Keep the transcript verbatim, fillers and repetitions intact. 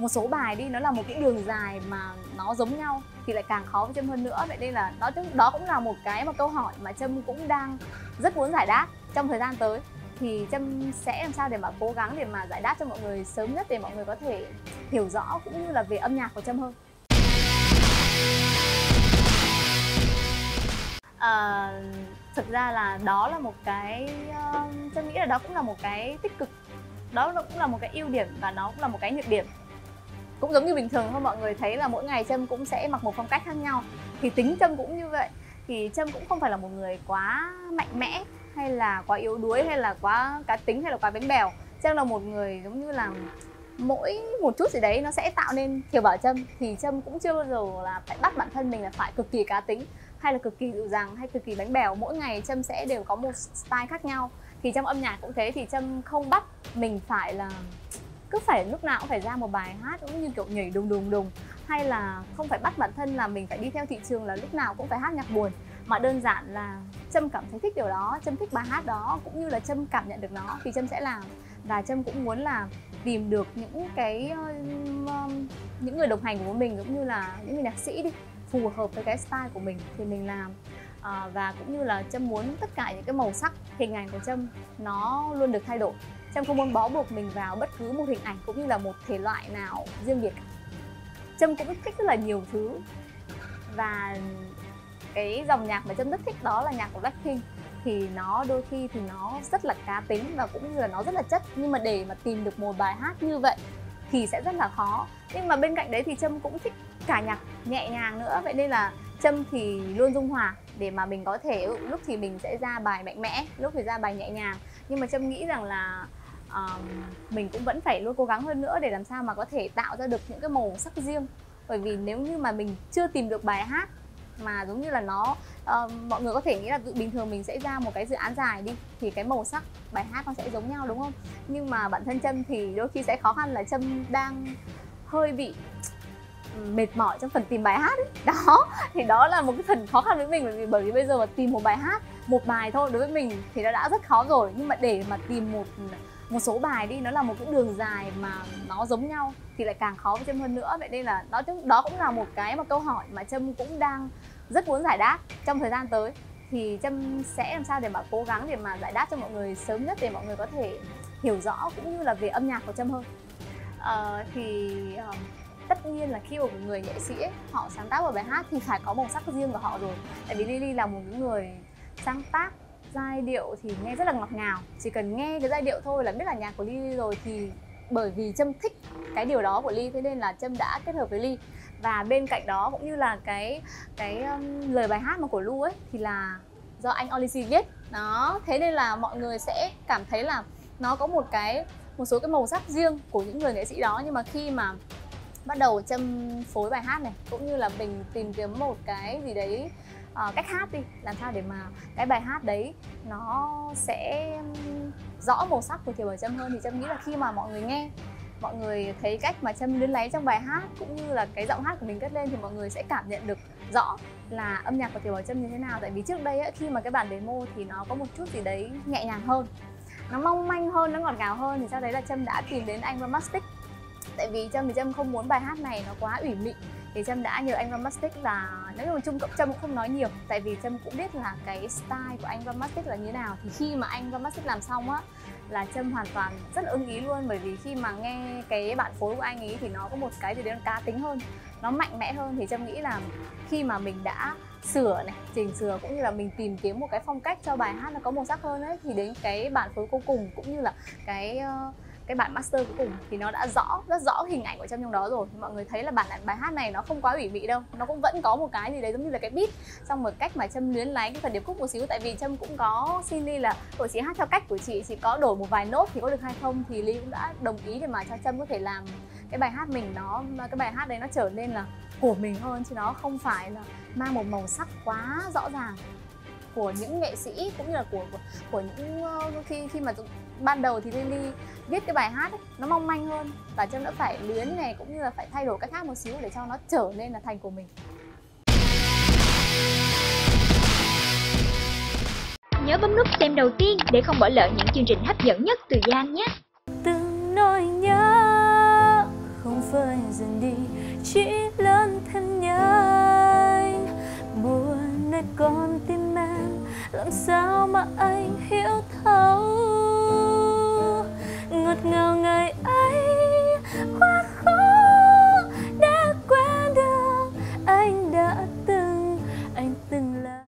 một số bài đi nó là một cái đường dài mà nó giống nhau thì lại càng khó với Trâm hơn nữa. Vậy nên là đó đó cũng là một cái mà câu hỏi mà Trâm cũng đang rất muốn giải đáp trong thời gian tới. Thì Trâm sẽ làm sao để mà cố gắng để mà giải đáp cho mọi người sớm nhất để mọi người có thể hiểu rõ cũng như là về âm nhạc của Trâm hơn. À, thực ra là đó là một cái uh, Trâm nghĩ là đó cũng là một cái tích cực, đó cũng là một cái ưu điểm và nó cũng là một cái nhược điểm. Cũng giống như bình thường thôi, mọi người thấy là mỗi ngày Trâm cũng sẽ mặc một phong cách khác nhau. Thì tính Trâm cũng như vậy. Thì Trâm cũng không phải là một người quá mạnh mẽ hay là quá yếu đuối hay là quá cá tính hay là quá bánh bèo. Trâm là một người giống như là mỗi một chút gì đấy nó sẽ tạo nên kiểu bảo Trâm. Thì Trâm cũng chưa bao giờ là phải bắt bản thân mình là phải cực kỳ cá tính hay là cực kỳ dịu dàng hay cực kỳ bánh bèo. Mỗi ngày Trâm sẽ đều có một style khác nhau. Thì trong âm nhạc cũng thế, thì Trâm không bắt mình phải là cứ phải lúc nào cũng phải ra một bài hát cũng như kiểu nhảy đùng đùng đùng, hay là không phải bắt bản thân là mình phải đi theo thị trường là lúc nào cũng phải hát nhạc buồn, mà đơn giản là Trâm cảm thấy thích điều đó, Trâm thích bài hát đó cũng như là Trâm cảm nhận được nó thì Trâm sẽ làm. Và Trâm cũng muốn là tìm được những cái những người đồng hành của mình cũng như là những người nhạc sĩ đi phù hợp với cái style của mình thì mình làm. À, và cũng như là Trâm muốn tất cả những cái màu sắc hình ảnh của Trâm nó luôn được thay đổi. Trâm không muốn bó buộc mình vào bất cứ một hình ảnh cũng như là một thể loại nào riêng biệt. Trâm cũng thích rất là nhiều thứ. Và cái dòng nhạc mà Trâm rất thích đó là nhạc của Blackpink. Thì nó đôi khi thì nó rất là cá tính và cũng như là nó rất là chất. Nhưng mà để mà tìm được một bài hát như vậy thì sẽ rất là khó. Nhưng mà bên cạnh đấy thì Trâm cũng thích cả nhạc nhẹ nhàng nữa. Vậy nên là Trâm thì luôn dung hòa để mà mình có thể lúc thì mình sẽ ra bài mạnh mẽ, lúc thì ra bài nhẹ nhàng. Nhưng mà Trâm nghĩ rằng là uh, mình cũng vẫn phải luôn cố gắng hơn nữa để làm sao mà có thể tạo ra được những cái màu sắc riêng. Bởi vì nếu như mà mình chưa tìm được bài hát mà giống như là nó uh, mọi người có thể nghĩ là bình thường mình sẽ ra một cái dự án dài đi thì cái màu sắc bài hát nó sẽ giống nhau đúng không? Nhưng mà bản thân Trâm thì đôi khi sẽ khó khăn là Trâm đang hơi bị mệt mỏi trong phần tìm bài hát ấy. Đó, thì đó là một cái phần khó khăn với mình, bởi vì bởi vì bây giờ mà tìm một bài hát, một bài thôi đối với mình thì nó đã rất khó rồi, nhưng mà để mà tìm một một số bài đi nó là một cái đường dài mà nó giống nhau thì lại càng khó với Trâm hơn nữa. Vậy nên là đó đó cũng là một cái mà câu hỏi mà Trâm cũng đang rất muốn giải đáp trong thời gian tới. Thì Trâm sẽ làm sao để mà cố gắng để mà giải đáp cho mọi người sớm nhất để mọi người có thể hiểu rõ cũng như là về âm nhạc của Trâm hơn. Ờ, thì uh, tất nhiên là khi một người nghệ sĩ ấy, họ sáng tác một bài hát thì phải có màu sắc riêng của họ rồi. Tại vì Lily là một người sáng tác giai điệu thì nghe rất là ngọt ngào. Chỉ cần nghe cái giai điệu thôi là biết là nhạc của Lily rồi. Thì bởi vì Trâm thích cái điều đó của Ly, thế nên là Trâm đã kết hợp với Ly. Và bên cạnh đó cũng như là cái cái um, lời bài hát mà của Lu ấy thì là do anh Olizy viết. Đó, thế nên là mọi người sẽ cảm thấy là nó có một cái một số cái màu sắc riêng của những người nghệ sĩ đó. Nhưng mà khi mà bắt đầu Trâm phối bài hát này cũng như là mình tìm kiếm một cái gì đấy uh, cách hát đi, làm sao để mà cái bài hát đấy nó sẽ rõ màu sắc của Thiều Bảo Trâm hơn, thì Trâm nghĩ là khi mà mọi người nghe, mọi người thấy cách mà Trâm luyến láy trong bài hát cũng như là cái giọng hát của mình cất lên thì mọi người sẽ cảm nhận được rõ là âm nhạc của Thiều Bảo Trâm như thế nào. Tại vì trước đây ấy, khi mà cái bản demo thì nó có một chút gì đấy nhẹ nhàng hơn, nó mong manh hơn, nó ngọt ngào hơn, thì sau đấy là Trâm đã tìm đến anh Ramastic. Tại vì Trâm thì Trâm không muốn bài hát này nó quá ủy mị thì Trâm đã nhờ anh Ramastic là nếu mà chung cộng Trâm cũng không nói nhiều, tại vì Trâm cũng biết là cái style của anh Ramastic là như thế nào. Thì khi mà anh Ramastic làm xong á là Trâm hoàn toàn rất là ưng ý luôn, bởi vì khi mà nghe cái bản phối của anh ấy thì nó có một cái gì đấy nó cá tính hơn, nó mạnh mẽ hơn. Thì Trâm nghĩ là khi mà mình đã sửa này, chỉnh sửa cũng như là mình tìm kiếm một cái phong cách cho bài hát nó có màu sắc hơn ấy, thì đến cái bản phối cuối cùng cũng như là cái uh, cái bản master cuối cùng thì nó đã rõ, rất rõ hình ảnh của Trâm trong đó rồi. Mọi người thấy là bản bài hát này nó không quá ủy mị đâu, nó cũng vẫn có một cái gì đấy giống như là cái beat, xong một cách mà Trâm luyến láy cái phần điệp khúc một xíu. Tại vì Trâm cũng có xin Ly là của chị hát theo cách của chị, chị có đổi một vài nốt thì có được hay không, thì Ly cũng đã đồng ý để mà cho Trâm có thể làm cái bài hát mình, nó cái bài hát đấy nó trở nên là của mình hơn, chứ nó không phải là mang một màu sắc quá rõ ràng của những nghệ sĩ cũng như là của của, của những uh, khi khi mà ban đầu thì Lily viết cái bài hát ấy, nó mong manh hơn và Trâm đã phải luyến này cũng như là phải thay đổi cách hát một xíu để cho nó trở nên là thành của mình. Nhớ bấm nút xem đầu tiên để không bỏ lỡ những chương trình hấp dẫn nhất từ Giang nhé. Từng nỗi nhớ không vơi dần đi, chỉ lớn thêm nhanh. Buồn nơi con tim em, làm sao mà anh hiểu thấu.